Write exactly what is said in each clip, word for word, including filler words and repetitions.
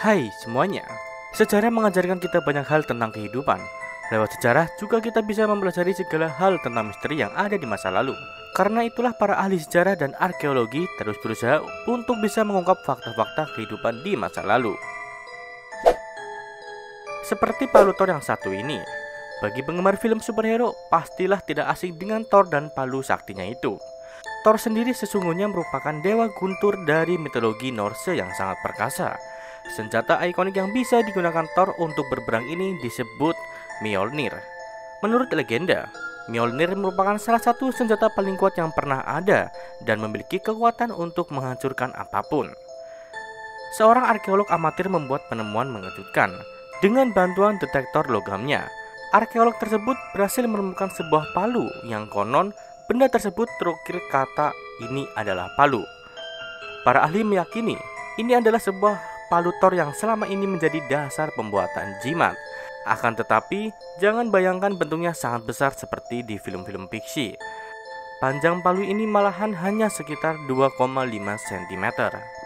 Hai semuanya, sejarah mengajarkan kita banyak hal tentang kehidupan. Lewat sejarah juga kita bisa mempelajari segala hal tentang misteri yang ada di masa lalu. Karena itulah para ahli sejarah dan arkeologi terus berusaha untuk bisa mengungkap fakta-fakta kehidupan di masa lalu. Seperti palu Thor yang satu ini, bagi penggemar film superhero pastilah tidak asing dengan Thor dan palu saktinya itu. Thor sendiri sesungguhnya merupakan dewa guntur dari mitologi Norse yang sangat perkasa. Senjata ikonik yang bisa digunakan Thor untuk berperang ini disebut Mjolnir. Menurut legenda, Mjolnir merupakan salah satu senjata paling kuat yang pernah ada dan memiliki kekuatan untuk menghancurkan apapun. Seorang arkeolog amatir membuat penemuan mengejutkan. Dengan bantuan detektor logamnya, arkeolog tersebut berhasil menemukan sebuah palu yang konon benda tersebut terukir kata ini adalah palu. Para ahli meyakini ini adalah sebuah palu Thor yang selama ini menjadi dasar pembuatan jimat. Akan tetapi, jangan bayangkan bentuknya sangat besar seperti di film-film fiksi. Panjang palu ini malahan hanya sekitar dua koma lima sentimeter.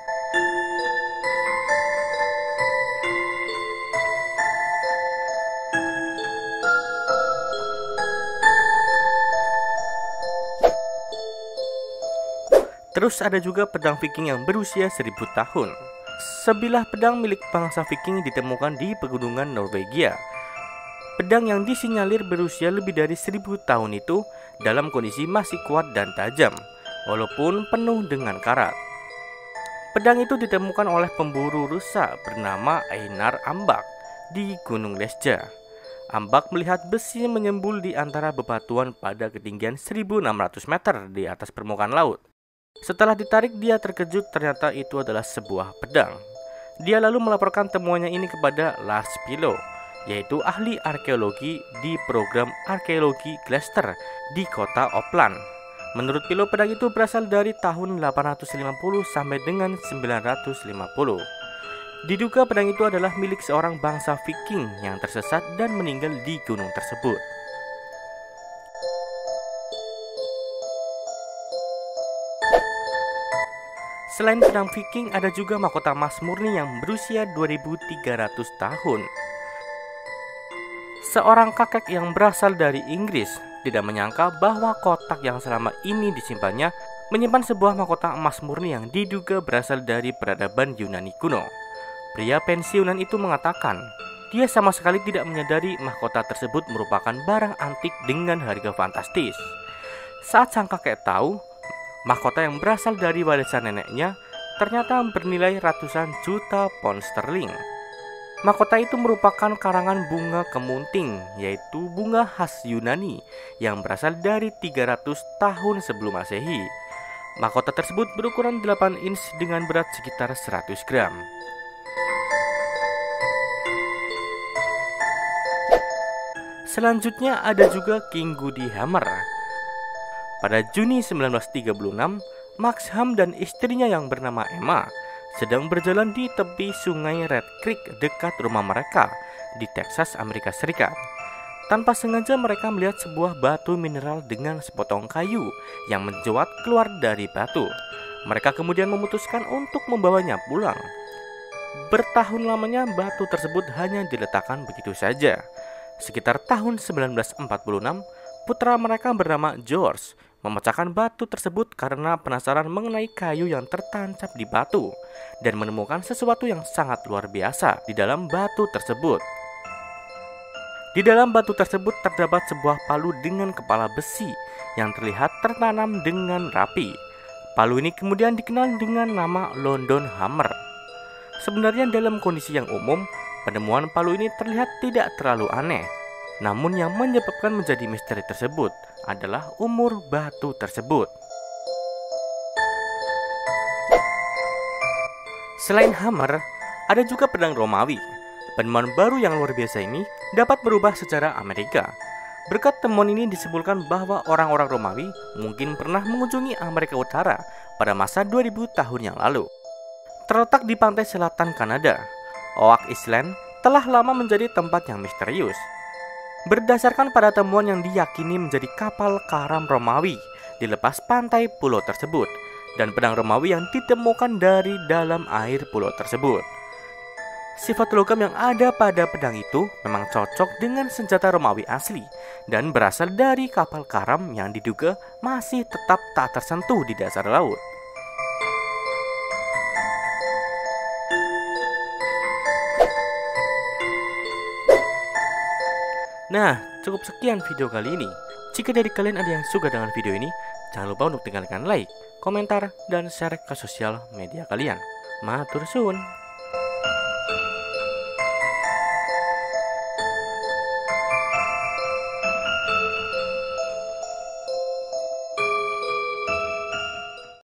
Terus ada juga pedang Viking yang berusia seribu tahun. Sebilah pedang milik bangsa Viking ditemukan di pegunungan Norwegia. Pedang yang disinyalir berusia lebih dari seribu tahun itu dalam kondisi masih kuat dan tajam, walaupun penuh dengan karat. Pedang itu ditemukan oleh pemburu rusa bernama Einar Ambak di Gunung Lesja. Ambak melihat besi menyembul di antara bebatuan pada ketinggian seribu enam ratus meter di atas permukaan laut. Setelah ditarik, dia terkejut ternyata itu adalah sebuah pedang. Dia lalu melaporkan temuannya ini kepada Lars Pillow, yaitu ahli arkeologi di program arkeologi Gloucester di kota Uppland. Menurut Pillow, pedang itu berasal dari tahun delapan ratus lima puluh sampai dengan sembilan ratus lima puluh. Diduga pedang itu adalah milik seorang bangsa Viking yang tersesat dan meninggal di gunung tersebut. Selain pedang Viking, ada juga mahkota emas murni yang berusia dua ribu tiga ratus tahun. Seorang kakek yang berasal dari Inggris tidak menyangka bahwa kotak yang selama ini disimpannya menyimpan sebuah mahkota emas murni yang diduga berasal dari peradaban Yunani kuno. Pria pensiunan itu mengatakan, dia sama sekali tidak menyadari mahkota tersebut merupakan barang antik dengan harga fantastis. Saat sang kakek tahu, mahkota yang berasal dari warisan neneknya ternyata bernilai ratusan juta pound sterling. Mahkota itu merupakan karangan bunga kemunting, yaitu bunga khas Yunani yang berasal dari tiga ratus tahun sebelum Masehi. Mahkota tersebut berukuran delapan inch dengan berat sekitar seratus gram. Selanjutnya ada juga King Goody Hammer. Pada Juni sembilan belas tiga puluh enam, Max Ham dan istrinya yang bernama Emma sedang berjalan di tepi sungai Red Creek dekat rumah mereka di Texas, Amerika Serikat. Tanpa sengaja mereka melihat sebuah batu mineral dengan sepotong kayu yang mencuat keluar dari batu. Mereka kemudian memutuskan untuk membawanya pulang. Bertahun lamanya batu tersebut hanya diletakkan begitu saja. Sekitar tahun sembilan belas empat puluh enam, putra mereka bernama George memecahkan batu tersebut karena penasaran mengenai kayu yang tertancap di batu dan menemukan sesuatu yang sangat luar biasa di dalam batu tersebut. Di dalam batu tersebut terdapat sebuah palu dengan kepala besi yang terlihat tertanam dengan rapi. Palu ini kemudian dikenal dengan nama London Hammer. Sebenarnya dalam kondisi yang umum, penemuan palu ini terlihat tidak terlalu aneh. Namun yang menyebabkan menjadi misteri tersebut adalah umur batu tersebut. Selain hammer, ada juga pedang Romawi. Penemuan baru yang luar biasa ini dapat berubah sejarah Amerika. Berkat temuan ini disimpulkan bahwa orang-orang Romawi mungkin pernah mengunjungi Amerika Utara pada masa dua ribu tahun yang lalu. Terletak di pantai selatan Kanada, Oak Island telah lama menjadi tempat yang misterius. Berdasarkan pada temuan yang diyakini menjadi kapal karam Romawi di lepas pantai pulau tersebut, dan pedang Romawi yang ditemukan dari dalam air pulau tersebut. Sifat logam yang ada pada pedang itu memang cocok dengan senjata Romawi asli dan berasal dari kapal karam yang diduga masih tetap tak tersentuh di dasar laut. Nah, cukup sekian video kali ini. Jika dari kalian ada yang suka dengan video ini, jangan lupa untuk tinggalkan like, komentar, dan share ke sosial media kalian. Matur suwun.